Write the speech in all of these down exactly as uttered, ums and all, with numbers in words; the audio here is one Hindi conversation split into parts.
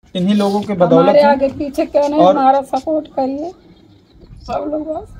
इन्हीं लोगों के बदौलत हमारे आगे पीछे क्यों नहीं, और हमारा सपोर्ट करिए सब लोग। बस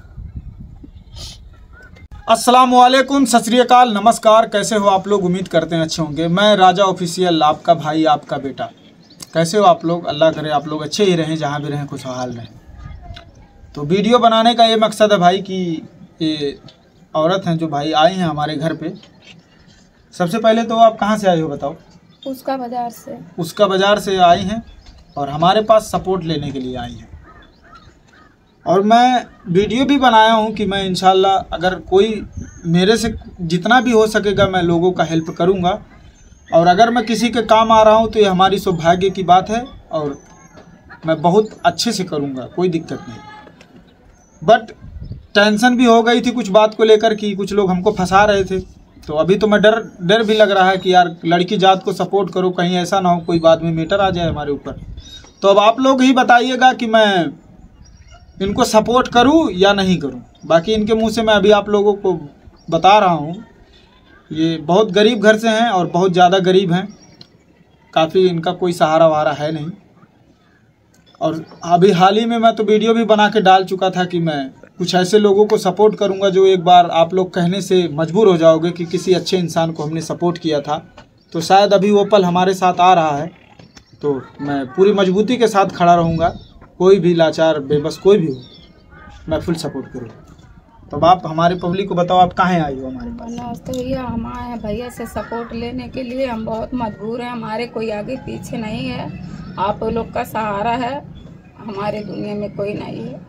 अस्सलाम वालेकुम, सत श्री अकाल, नमस्कार। कैसे हो आप लोग? उम्मीद करते हैं अच्छे होंगे। मैं राजा ऑफिशियल, आपका भाई, आपका बेटा। कैसे हो आप लोग? अल्लाह करे आप लोग अच्छे ही रहें, जहाँ भी रहें खुशहाल रहें। तो वीडियो बनाने का ये मकसद है भाई कि ये औरत हैं जो भाई आई हैं हमारे घर पे। सबसे पहले तो आप कहाँ से आए हो बताओ? उसका बाजार से। उसका बाजार से आई हैं और हमारे पास सपोर्ट लेने के लिए आई हैं। और मैं वीडियो भी बनाया हूँ कि मैं इंशाल्लाह अगर कोई मेरे से जितना भी हो सकेगा मैं लोगों का हेल्प करूँगा। और अगर मैं किसी के काम आ रहा हूँ तो ये हमारी सौभाग्य की बात है और मैं बहुत अच्छे से करूँगा, कोई दिक्कत नहीं। बट टेंशन भी हो गई थी कुछ बात को लेकर कि कुछ लोग हमको फंसा रहे थे। तो अभी तो मैं डर डर भी लग रहा है कि यार लड़की जात को सपोर्ट करो, कहीं ऐसा ना हो कोई बाद में मैटर आ जाए हमारे ऊपर। तो अब आप लोग ही बताइएगा कि मैं इनको सपोर्ट करूं या नहीं करूं। बाकी इनके मुंह से मैं अभी आप लोगों को बता रहा हूं, ये बहुत गरीब घर से हैं और बहुत ज़्यादा गरीब हैं। काफ़ी इनका कोई सहारा वहारा है नहीं। और अभी हाल ही में मैं तो वीडियो भी बना के डाल चुका था कि मैं कुछ ऐसे लोगों को सपोर्ट करूंगा जो एक बार आप लोग कहने से मजबूर हो जाओगे कि किसी अच्छे इंसान को हमने सपोर्ट किया था। तो शायद अभी वो पल हमारे साथ आ रहा है। तो मैं पूरी मजबूती के साथ खड़ा रहूँगा, कोई भी लाचार बेबस कोई भी हो, मैं फुल सपोर्ट करूँगा। तो आप हमारे पब्लिक को बताओ आप कहाँ आई हो हमारे पास? नमस्ते भैया, हम आए हैं भैया से सपोर्ट लेने के लिए। हम बहुत मजबूर हैं, हमारे कोई आगे पीछे नहीं है। आप लोग का सहारा है, हमारे दुनिया में कोई नहीं है।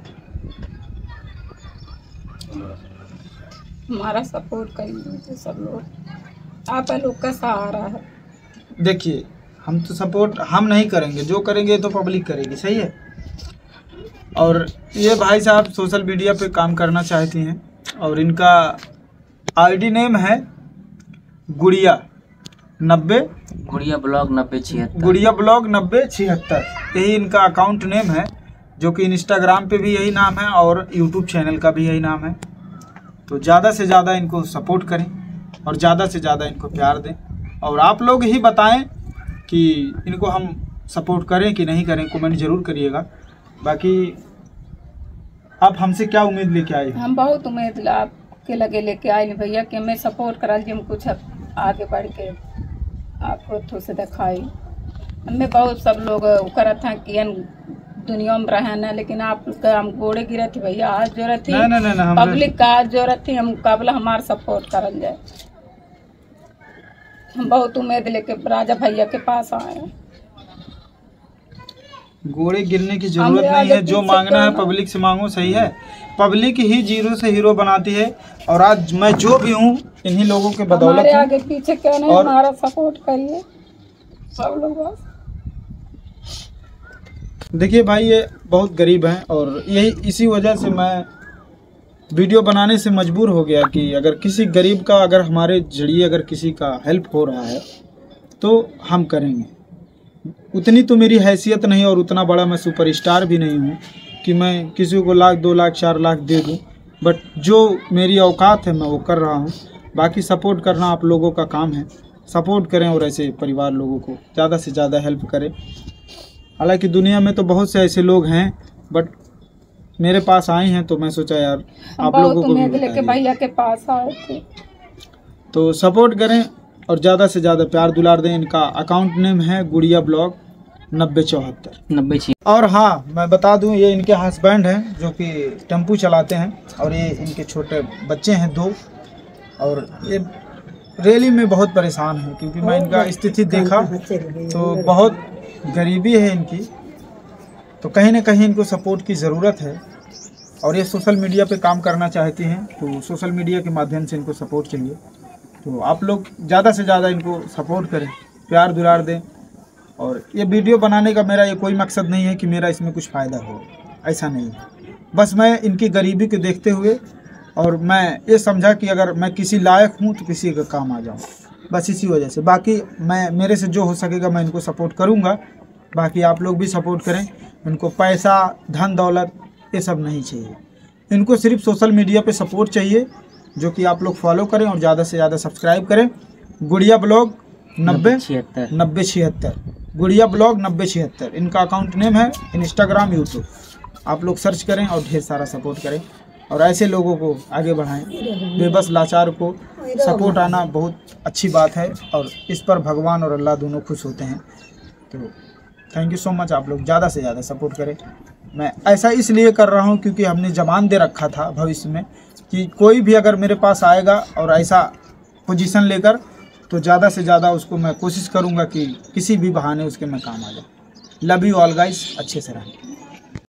हमारा सपोर्ट करिए सब लोग, आप लोग का सहारा है। देखिए हम तो सपोर्ट हम नहीं करेंगे, जो करेंगे तो पब्लिक करेगी, सही है। और ये भाई साहब सोशल मीडिया पे काम करना चाहती हैं और इनका आईडी नेम है गुड़िया नब्बे गुड़िया ब्लॉग नब्बे छिहत्तर गुड़िया ब्लॉग नब्बे छिहत्तर यही इनका अकाउंट नेम है, जो कि इंस्टाग्राम पे भी यही नाम है और यूट्यूब चैनल का भी यही नाम है। तो ज़्यादा से ज़्यादा इनको सपोर्ट करें और ज़्यादा से ज़्यादा इनको प्यार दें। और आप लोग ही बताएं कि इनको हम सपोर्ट करें कि नहीं करें, कमेंट ज़रूर करिएगा। बाकी आप हमसे क्या उम्मीद लेके आए? हम बहुत उम्मीद आपके लगे लेके आए भैया कि हमें सपोर्ट करा जी, हम कुछ आगे बढ़ के आपको थोड़ा से दिखाई। हमें बहुत सब लोग करा था कि दुनिया में रहना, लेकिन आप हम गोड़े गिरे थे भैया, हाथ जोड़े थी, पब्लिक का हाथ जोड़े थी, हम मुकाबला हमारा सपोर्ट करल जाए। हम बहुत उम्मीद लेके राजा भैया के पास आए हैं। गोड़े गिरने की जरूरत नहीं है, जो मांगना है पब्लिक से मांगो, सही है। पब्लिक ही जीरो से हीरो बनाती है। और आज मैं जो भी हूँ इन्हीं लोगों के बदौलत हमारे आगे पीछे क्यों नहीं, हमारा सपोर्ट करिए सब लोग। बस देखिए भाई ये बहुत गरीब हैं और यही इसी वजह से मैं वीडियो बनाने से मजबूर हो गया कि अगर किसी गरीब का, अगर हमारे जरिए अगर किसी का हेल्प हो रहा है तो हम करेंगे। उतनी तो मेरी हैसियत नहीं और उतना बड़ा मैं सुपरस्टार भी नहीं हूँ कि मैं किसी को लाख दो लाख चार लाख दे दूँ। बट जो मेरी औकात है मैं वो कर रहा हूँ। बाकी सपोर्ट करना आप लोगों का काम है, सपोर्ट करें और ऐसे परिवार लोगों को ज़्यादा से ज़्यादा हेल्प करें। हालांकि दुनिया में तो बहुत से ऐसे लोग हैं, बट मेरे पास आए हैं तो मैं सोचा यार आप लोगों को भी लेके भैया के पास आए थे। तो सपोर्ट करें और ज़्यादा से ज़्यादा प्यार दुलार दें। इनका अकाउंट नेम है गुड़िया ब्लॉग नब्बे चौहत्तर नब्बे छी और हाँ मैं बता दूं ये इनके हस्बैंड हैं जो कि टेम्पू चलाते हैं और ये इनके छोटे बच्चे हैं दो। और ये रैली में बहुत परेशान हैं क्योंकि मैं इनका स्थिति देखा तो बहुत गरीबी है इनकी। तो कहीं ना कहीं इनको सपोर्ट की ज़रूरत है और ये सोशल मीडिया पे काम करना चाहती हैं, तो सोशल मीडिया के माध्यम से इनको सपोर्ट चाहिए। तो आप लोग ज़्यादा से ज़्यादा इनको सपोर्ट करें, प्यार दुलार दें। और ये वीडियो बनाने का मेरा ये कोई मकसद नहीं है कि मेरा इसमें कुछ फ़ायदा हो, ऐसा नहीं है। बस मैं इनकी गरीबी को देखते हुए और मैं ये समझा कि अगर मैं किसी लायक हूँ तो किसी का काम आ जाऊँ, बस इसी वजह से। बाकी मैं मेरे से जो हो सकेगा मैं इनको सपोर्ट करूँगा। बाकी आप लोग भी सपोर्ट करें। इनको पैसा धन दौलत ये सब नहीं चाहिए, इनको सिर्फ सोशल मीडिया पे सपोर्ट चाहिए, जो कि आप लोग फॉलो करें और ज़्यादा से ज़्यादा सब्सक्राइब करें। गुड़िया ब्लॉग नब्बे छिहत्तर नब्बे छिहत्तर गुड़िया ब्लॉग नब्बे छिहत्तर इनका अकाउंट नेम है, इंस्टाग्राम यूट्यूब। आप लोग सर्च करें और ढेर सारा सपोर्ट करें और ऐसे लोगों को आगे बढ़ाएं। बेबस लाचार को सपोर्ट आना बहुत अच्छी बात है और इस पर भगवान और अल्लाह दोनों खुश होते हैं। तो थैंक यू सो मच, आप लोग ज़्यादा से ज़्यादा सपोर्ट करें। मैं ऐसा इसलिए कर रहा हूँ क्योंकि हमने जमान दे रखा था भविष्य में कि कोई भी अगर मेरे पास आएगा और ऐसा पोजीशन लेकर, तो ज़्यादा से ज़्यादा उसको मैं कोशिश करूँगा कि किसी भी बहाने उसके मैं काम आ जाए। लव यू ऑल गाइस, अच्छे से रहें।